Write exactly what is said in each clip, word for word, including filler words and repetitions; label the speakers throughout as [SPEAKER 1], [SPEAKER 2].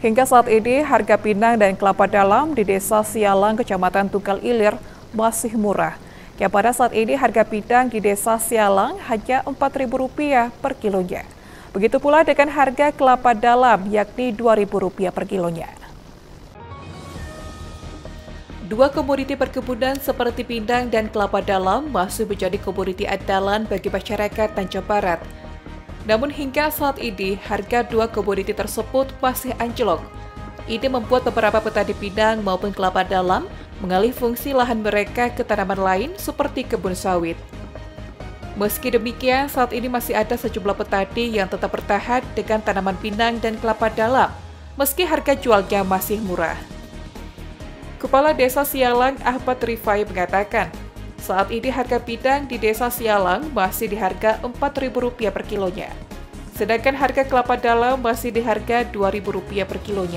[SPEAKER 1] Hingga saat ini, harga pinang dan kelapa dalam di Desa Sialang, Kecamatan Tunggal Ilir masih murah. Ya, pada saat ini harga pinang di Desa Sialang hanya empat ribu rupiah per kilonya. Begitu pula dengan harga kelapa dalam, yakni dua ribu rupiah per kilonya. Dua komoditi perkebunan seperti pindang dan kelapa dalam masih menjadi komoditi andalan bagi masyarakat Tanjung Barat. Namun hingga saat ini, harga dua komoditi tersebut masih anjlok. Ini membuat beberapa petani pindang maupun kelapa dalam mengalih fungsi lahan mereka ke tanaman lain seperti kebun sawit. Meski demikian, saat ini masih ada sejumlah petani yang tetap bertahan dengan tanaman pindang dan kelapa dalam, meski harga jualnya masih murah. Kepala Desa Sialang Ahmad Rifai mengatakan, saat ini harga pindang di Desa Sialang masih di harga empat ribu rupiah per kilonya. Sedangkan harga kelapa dalam masih di harga dua ribu rupiah per kilonya.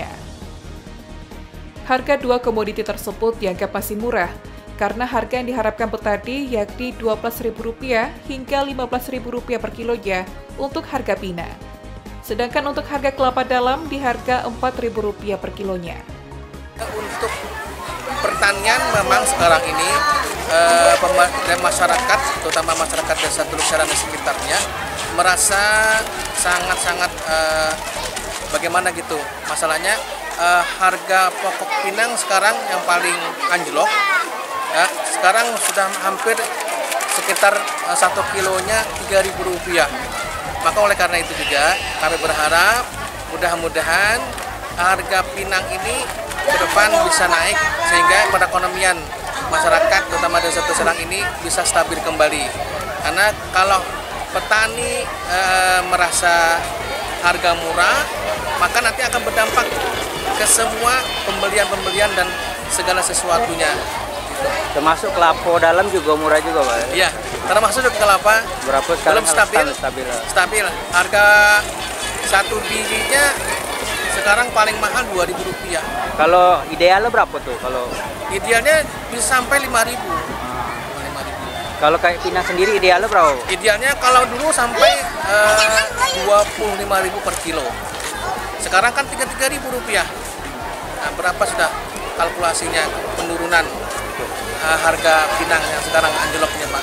[SPEAKER 1] Harga dua komoditi tersebut dianggap masih murah, karena harga yang diharapkan petani yakni dua belas ribu rupiah hingga lima belas ribu rupiah per kilonya untuk harga pinang. Sedangkan untuk harga kelapa dalam di harga empat ribu rupiah per kilonya.
[SPEAKER 2] Untuk pertanian memang sekarang ini eh, masyarakat, terutama masyarakat Desa Teluk Sialang dan sekitarnya, merasa sangat-sangat eh, bagaimana gitu. Masalahnya eh, harga pokok pinang sekarang yang paling anjlok, ya, sekarang sudah hampir sekitar eh, satu kilonya tiga ribu rupiah. Maka oleh karena itu juga kami berharap mudah-mudahan harga pinang ini ke depan bisa naik sehingga perekonomian masyarakat terutama Desa Teluk Sialang ini bisa stabil kembali. Karena kalau petani e, merasa harga murah, maka nanti akan berdampak ke semua pembelian-pembelian dan segala sesuatunya.
[SPEAKER 3] Termasuk kelapa dalam juga murah juga, Pak?
[SPEAKER 2] Iya, termasuk juga kelapa.
[SPEAKER 3] Berapa sekarang?
[SPEAKER 2] Belum stabil,
[SPEAKER 3] stabil.
[SPEAKER 2] Stabil. Harga satu bijinya sekarang paling mahal dua ribu rupiah.
[SPEAKER 3] Kalau idealnya berapa tuh? Kalau
[SPEAKER 2] idealnya bisa sampai lima ribu.
[SPEAKER 3] Kalau kayak pinang sendiri idealnya berapa?
[SPEAKER 2] Idealnya kalau dulu sampai uh, dua puluh lima ribu per kilo. Sekarang kan tiga puluh tiga ribu rupiah. Nah, berapa sudah kalkulasinya penurunan uh, harga pinang yang sekarang anjloknya, Pak?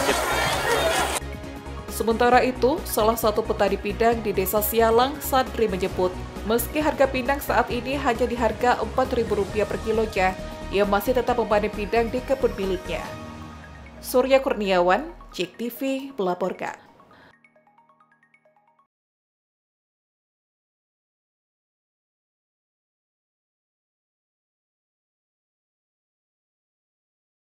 [SPEAKER 1] Sementara itu, salah satu petani pindang di Desa Sialang, Sadri, menyebut, meski harga pindang saat ini hanya di harga empat ribu rupiah per kilonya, ia masih tetap memanen pindang di kebun miliknya. Surya Kurniawan, Cek T V, melaporkan.